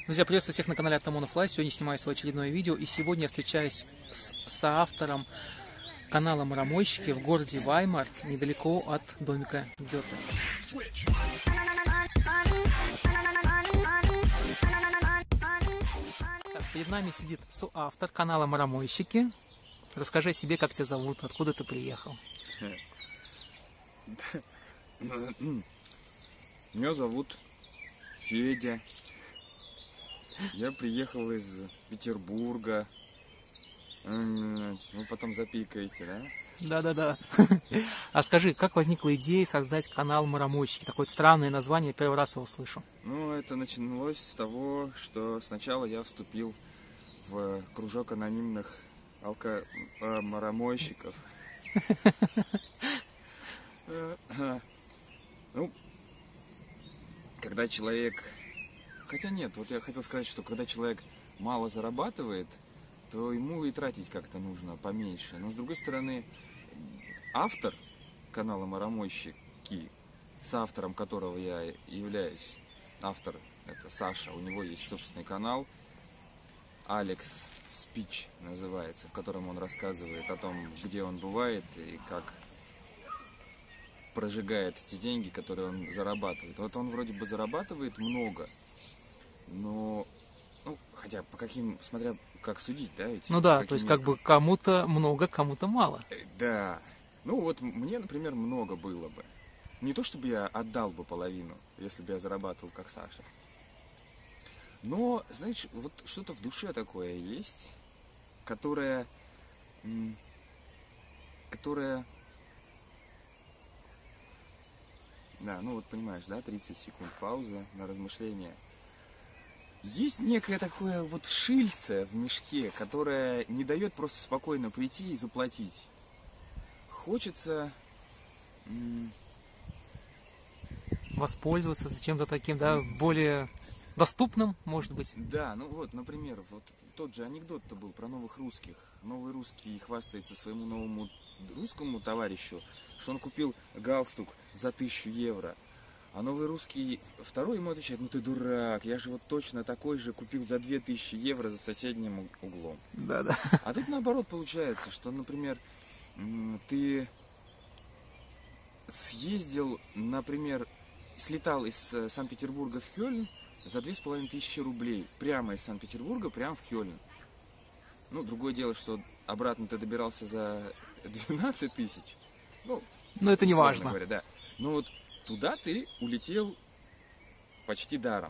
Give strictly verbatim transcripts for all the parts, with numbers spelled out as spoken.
Друзья, приветствую всех на канале Артамонов Лайв. Сегодня снимаю свое очередное видео, и сегодня я встречаюсь с соавтором канала Марамойщики в городе Ваймар, недалеко от домика Гёте. Так, перед нами сидит соавтор канала Марамойщики. Расскажи о себе, как тебя зовут, откуда ты приехал. Меня зовут Федя. Я приехал из Петербурга. Вы потом запикаете, да? Да-да-да. А скажи, как возникла идея создать канал Марамойщики? Такое странное название, первый раз его слышу. Ну, это началось с того, что сначала я вступил в кружок анонимных алко... марамойщиков. Ну, когда человек... Хотя нет, вот я хотел сказать, что когда человек мало зарабатывает, то ему и тратить как-то нужно поменьше. Но с другой стороны, автор канала Марамойщики, с автором которого я являюсь, автор это Саша, у него есть собственный канал, Алекс Спич называется, в котором он рассказывает о том, где он бывает и как прожигает те деньги, которые он зарабатывает. Вот он вроде бы зарабатывает много, но, ну, хотя по каким, смотря как судить, да, ведь? Ну да, то есть как бы кому-то много, кому-то мало. Да, ну вот мне, например, много было бы. Не то чтобы я отдал бы половину, если бы я зарабатывал как Саша. Но, знаешь, вот что-то в душе такое есть, которое, которое, да, ну вот понимаешь, да, тридцать секунд пауза на размышление. Есть некое такое вот шильце в мешке, которое не дает просто спокойно прийти и заплатить. Хочется воспользоваться чем-то таким, да, более доступным, может быть. Да, ну вот, например, вот тот же анекдот-то был про новых русских. Новый русский хвастается своему новому русскому товарищу, что он купил галстук за тысячу евро. А новый русский второй ему отвечает: ну ты дурак, я же вот точно такой же купил за две тысячи евро за соседним углом. Да-да. А тут наоборот получается, что, например, ты съездил, например, слетал из Санкт-Петербурга в Кёльн за две с половиной тысячи рублей. Прямо из Санкт-Петербурга, прямо в Кёльн. Ну, другое дело, что обратно ты добирался за двенадцать тысяч. Ну, но это не важно. Говоря, да. Но вот туда ты улетел почти даром.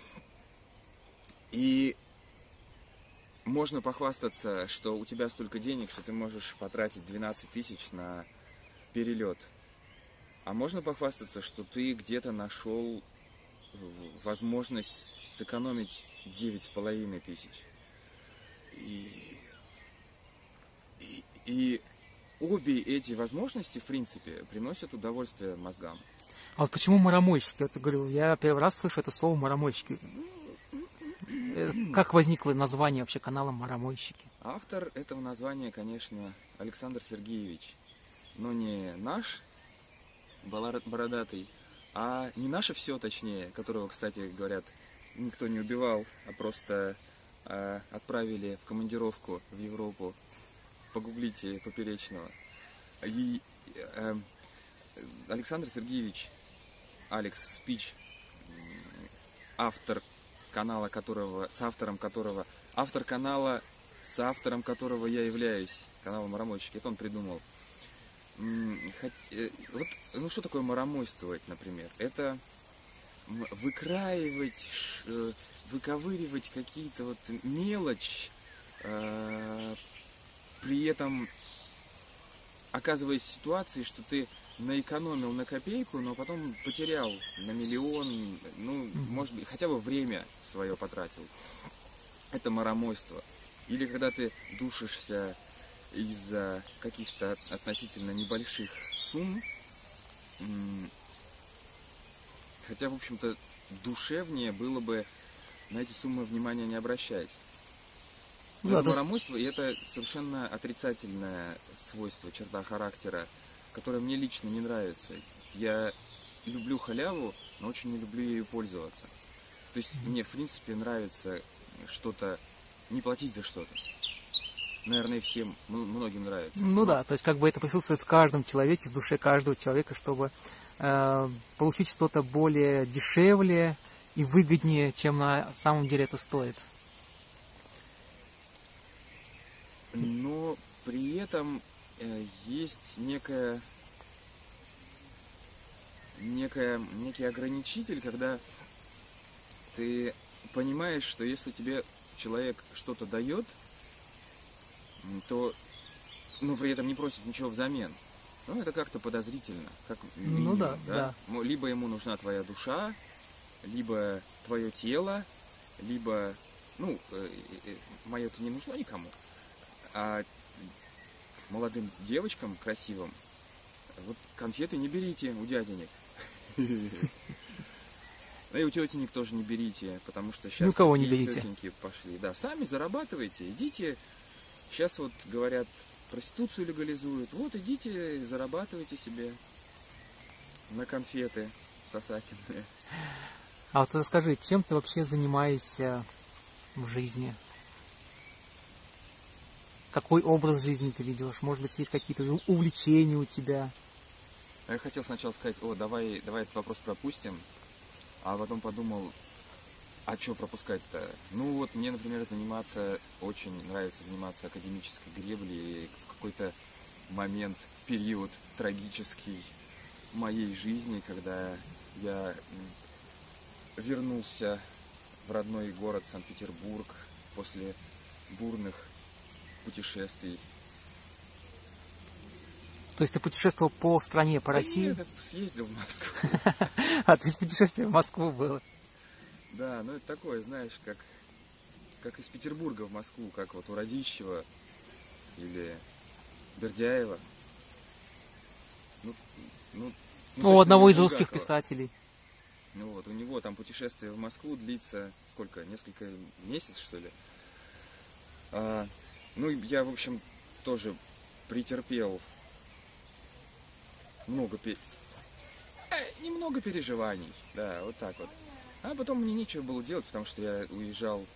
И можно похвастаться, что у тебя столько денег, что ты можешь потратить двенадцать тысяч на перелет. А можно похвастаться, что ты где-то нашел возможность сэкономить девять с половиной тысяч. И, и, и обе эти возможности, в принципе, приносят удовольствие мозгам. А вот почему Марамойщики? Вот я говорю, я первый раз слышу это слово Марамойщики. Как возникло название вообще канала Марамойщики? Автор этого названия, конечно, Александр Сергеевич. Но не наш бородатый, а не наше все, точнее, которого, кстати, говорят, никто не убивал, а просто э, отправили в командировку в Европу. Погуглите Поперечного. И э, Александр Сергеевич Алекс Спич, автор канала которого, с автором которого, автор канала, с автором которого я являюсь, канала Марамойщики, это он придумал. Хоть, вот, ну что такое марамойствовать, например? Это выкраивать, выковыривать какие-то вот мелочь, э, при этом оказываясь в ситуации, что ты наэкономил на копейку, но потом потерял на миллион, ну, mm-hmm. может быть, хотя бы время свое потратил. Это марамойство. Или когда ты душишься из-за каких-то относительно небольших сумм, хотя, в общем-то, душевнее было бы на эти суммы внимания не обращать. Но это марамойство, и это совершенно отрицательное свойство, черта характера, которое мне лично не нравится. Я люблю халяву, но очень не люблю ею пользоваться. То есть мне, в принципе, нравится что-то, не платить за что-то. Наверное, всем, многим нравится. Ну Но... да, то есть как бы это присутствует в каждом человеке, в душе каждого человека, чтобы э, получить что-то более дешевле и выгоднее, чем на самом деле это стоит. Но при этом э, есть некая, некая, некий ограничитель, когда ты понимаешь, что если тебе человек что-то дает, то, ну, при этом не просит ничего взамен. Ну, это как-то подозрительно. Как минимум, ну да, да? да. Либо ему нужна твоя душа, либо твое тело, либо, ну, э, э, мое-то не нужно никому. А молодым девочкам красивым, вот конфеты не берите у дяденек. Да и у тетенек тоже не берите, потому что сейчас никого не берите. Тетеньки пошли. Да, сами зарабатывайте, идите. Сейчас вот говорят, проституцию легализуют. Вот идите, зарабатывайте себе на конфеты сосательные. А вот расскажи, чем ты вообще занимаешься в жизни? Какой образ жизни ты ведешь? Может быть, есть какие-то увлечения у тебя? Я хотел сначала сказать, о, давай, давай этот вопрос пропустим. А потом подумал, а что пропускать-то? Ну вот мне, например, заниматься, очень нравится заниматься академической греблей. В какой-то момент, период трагический моей жизни, когда я вернулся в родной город Санкт-Петербург после бурных путешествий. То есть ты путешествовал по стране, по да России? Нет, я съездил в Москву. А, то есть путешествие в Москву было? Да, ну это такое, знаешь, как, как из Петербурга в Москву, как вот у Радищева или Бердяева. Ну, ну, ну, у одного из Булгакова. русских писателей. Ну вот, у него там путешествие в Москву длится сколько, несколько месяцев, что ли. А, ну, я, в общем, тоже претерпел много, пе... э, немного переживаний, да, вот так вот. А потом мне нечего было делать, потому что я уезжал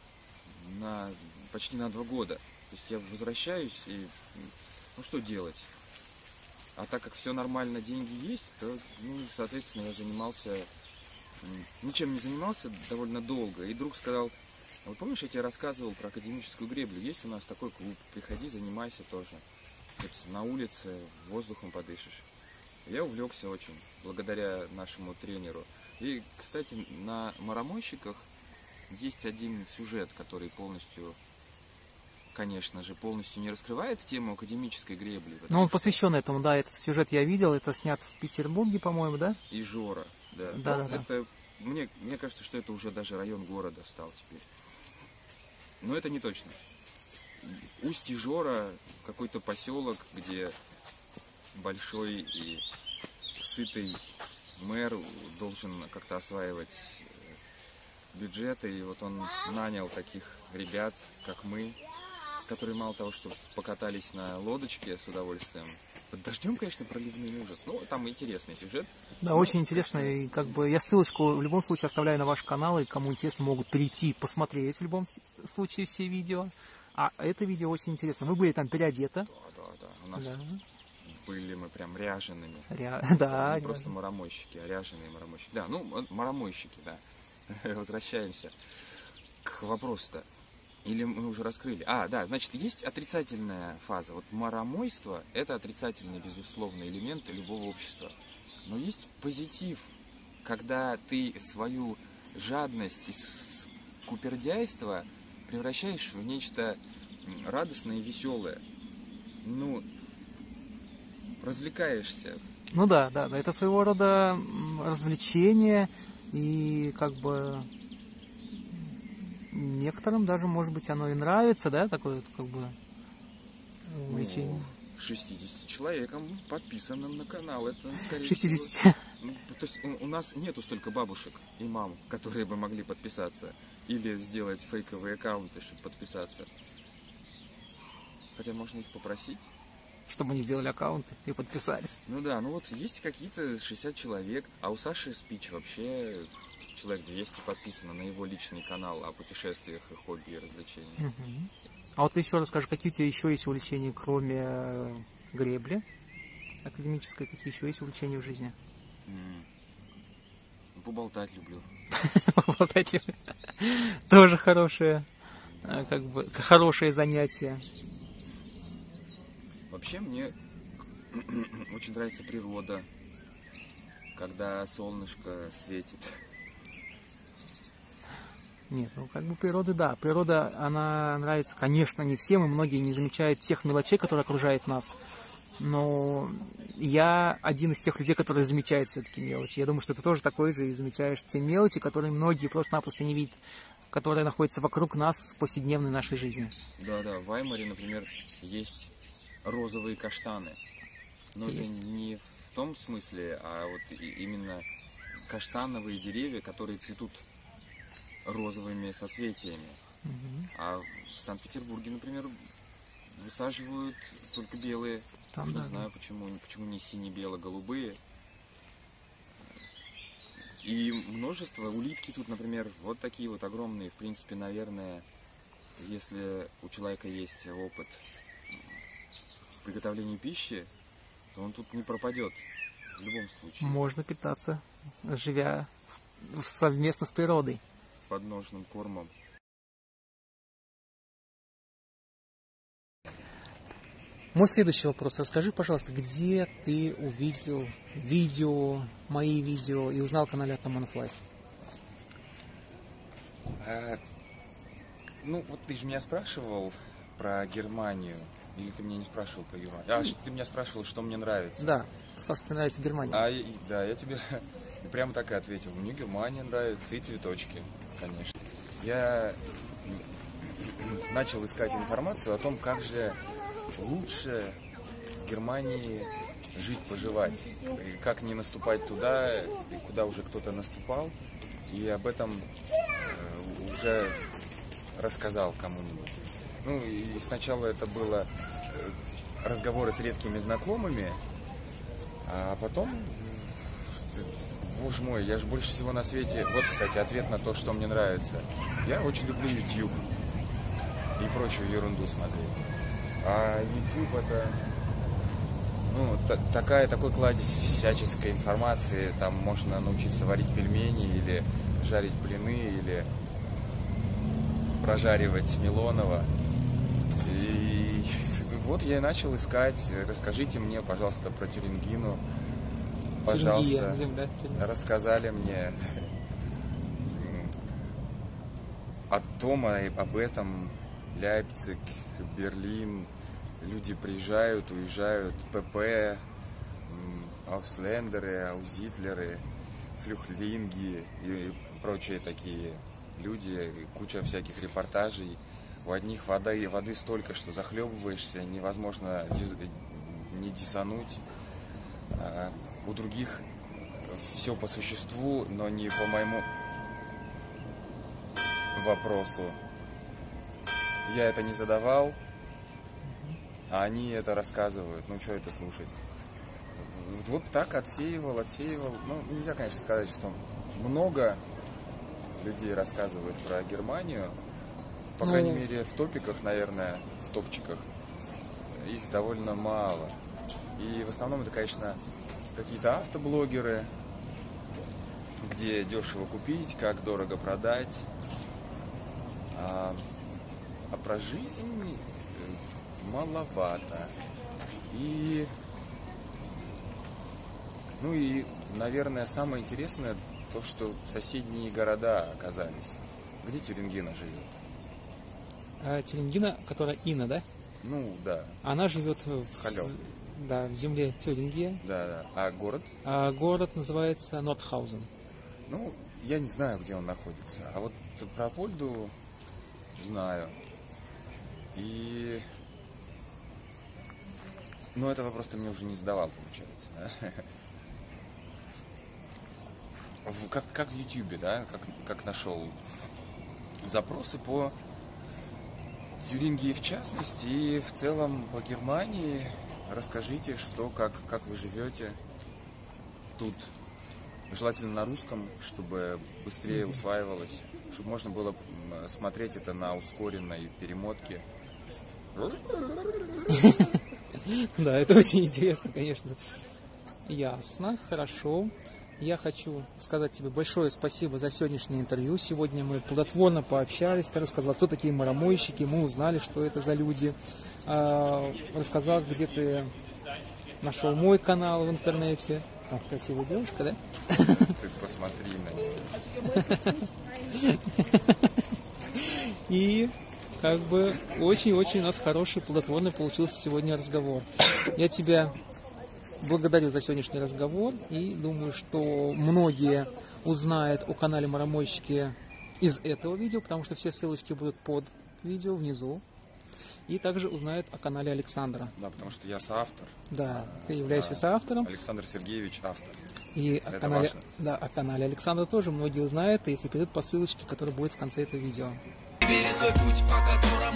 на почти на два года. То есть я возвращаюсь и, ну, что делать? А так как все нормально, деньги есть, то, ну, соответственно, я занимался, ничем не занимался довольно долго. И друг сказал, вот помнишь, я тебе рассказывал про академическую греблю? Есть у нас такой клуб, приходи, занимайся тоже. Вот на улице воздухом подышишь. Я увлекся очень, благодаря нашему тренеру. И, кстати, на «Марамойщиках» есть один сюжет, который полностью, конечно же, полностью не раскрывает тему академической гребли. Ну, он что... посвящен этому, да, этот сюжет я видел, это снят в Петербурге, по-моему, да? И Жора, да. Да, Но да, это, да. Мне, мне кажется, что это уже даже район города стал теперь. Но это не точно. Усть-Ижора, какой-то поселок, где большой и сытый мэр должен как-то осваивать бюджеты, и вот он нанял таких ребят, как мы, которые мало того, что покатались на лодочке с удовольствием. Под дождем, конечно, проливный ужас, но там интересный сюжет. Да, но, очень интересно, и как бы я ссылочку в любом случае оставляю на ваш канал, и кому интересно, могут перейти, посмотреть в любом случае все видео. А это видео очень интересно. Вы были там переодеты. Да, да, да. У нас да. были мы прям ряжеными. Ря... Да, не просто марамойщики, а ряженые марамойщики. Да, ну, марамойщики, да. Возвращаемся к вопросу-то. Или мы уже раскрыли? А, да, значит, есть отрицательная фаза. Вот марамойство – это отрицательный, безусловно, элемент любого общества. Но есть позитив, когда ты свою жадность и скупердяйство превращаешь в нечто радостное и веселое. Ну, развлекаешься. Ну да, да, да, это своего рода развлечение, и как бы некоторым даже, может быть, оно и нравится, да, такое вот, как бы, увлечение. Ну, шестидесяти человекам, подписанным на канал, это, скорее шестидесяти. всего... Ну, то есть у, у нас нету столько бабушек и мам, которые бы могли подписаться, или сделать фейковые аккаунты, чтобы подписаться. Хотя можно их попросить. Чтобы они сделали аккаунты и подписались. Ну да, ну вот есть какие-то шестьдесят человек, а у Саши спич вообще человек двести подписано на его личный канал о путешествиях и хобби и развлечениях. Угу. А вот ты еще расскажи, какие у тебя еще есть увлечения, кроме гребли академической, какие еще есть увлечения в жизни? М. Поболтать люблю. Поболтать люблю. Тоже хорошее, как бы, хорошее занятие. Вообще мне очень нравится природа, когда солнышко светит. Нет, ну как бы природа, да. Природа, она нравится, конечно, не всем, и многие не замечают тех мелочей, которые окружают нас. Но я один из тех людей, которые замечают все-таки мелочи. Я думаю, что ты тоже такой же и замечаешь те мелочи, которые многие просто-напросто не видят, которые находятся вокруг нас в повседневной нашей жизни. Да-да, в Ваймаре, например, есть розовые каштаны. Но Есть. это не в том смысле, а вот именно каштановые деревья, которые цветут розовыми соцветиями. Угу. А в Санкт-Петербурге, например, высаживают только белые. Там, не да, знаю, да. почему, почему не сине-бело-голубые. И множество улитки тут, например, вот такие вот огромные. В принципе, наверное, если у человека есть опыт в приготовлении пищи, то он тут не пропадет в любом случае. Можно питаться, живя совместно с природой. Подножным кормом. Мой следующий вопрос. Расскажи, пожалуйста, где ты увидел видео, мои видео и узнал о канале Атаман Life? А, ну, вот ты же меня спрашивал про Германию. Или ты меня не спрашивал про Германию? А, ты меня спрашивал, что мне нравится. Да, сказал, что тебе нравится Германия. А, и- да, я тебе прямо так и ответил. Мне Германия нравится, и цветочки, конечно. Я начал искать информацию о том, как же лучше в Германии жить, поживать. И как не наступать туда, и куда уже кто-то наступал. И об этом э, уже рассказал кому-нибудь. Ну, и сначала это было э, разговоры с редкими знакомыми, а потом, э, боже мой, я же больше всего на свете... Вот, кстати, ответ на то, что мне нравится. Я очень люблю YouTube и прочую ерунду смотреть. А YouTube это, ну, та- такая, такой кладезь всяческой информации. Там можно научиться варить пельмени, или жарить блины, или прожаривать Милонова. И вот я и начал искать. Расскажите мне, пожалуйста, про Тюрингину. Пожалуйста. Тюрингия, земля, Тюрингия. Рассказали мне о том, об этом. Лейпциг, Берлин. Люди приезжают, уезжают. ПП, ауслендеры, аузитлеры, флюхлинги и прочие такие люди. Куча всяких репортажей. У одних воды, воды столько, что захлебываешься, невозможно диз, не диссануть. А у других все по существу, но не по моему вопросу. Я это не задавал, а они это рассказывают. Ну, что это слушать? Вот так отсеивал, отсеивал. Ну, нельзя, конечно, сказать, что много людей рассказывают про Германию. По Ну, крайней мере, в топиках, наверное, в топчиках. Их довольно мало. И в основном это, конечно, какие-то автоблогеры, где дешево купить, как дорого продать. А, а про жизнь маловато. И, ну и, наверное, самое интересное то, что соседние города оказались. Где Тюрингина живет? А Тюрингина, которая Инна, да? Ну, да. Она живет в, Халёв. да, в земле Тюрингия. Да, да. А город? А город называется Нортхаузен. Ну, я не знаю, где он находится. А вот про Апольду знаю. И... Ну, это вопрос ты мне уже не задавал, получается. Да? В- Как, как в Ютубе, да? Как, как нашел запросы по Тюрингии в частности и в целом по Германии. Расскажите, что, как, как вы живете тут. желательно на русском, чтобы быстрее усваивалось, чтобы можно было смотреть это на ускоренной перемотке. Да, это очень интересно, конечно. Ясно, хорошо. Я хочу сказать тебе большое спасибо за сегодняшнее интервью. Сегодня мы плодотворно пообщались. Ты рассказал, кто такие марамойщики. Мы узнали, что это за люди. Рассказал, где ты нашел мой канал в интернете. А, красивая девушка, да? Ты посмотри на нее. И как бы очень-очень у нас хороший, плодотворный получился сегодня разговор. Я тебя благодарю за сегодняшний разговор и думаю, что многие узнают о канале Марамойщики из этого видео, потому что все ссылочки будут под видео внизу. И также узнают о канале Александра. Да, потому что я соавтор. Да, ты являешься да. соавтором. Александр Сергеевич автор. И о канале, да, о канале Александра тоже многие узнают, если перейдут по ссылочке, которая будет в конце этого видео. Бери свой путь, по которому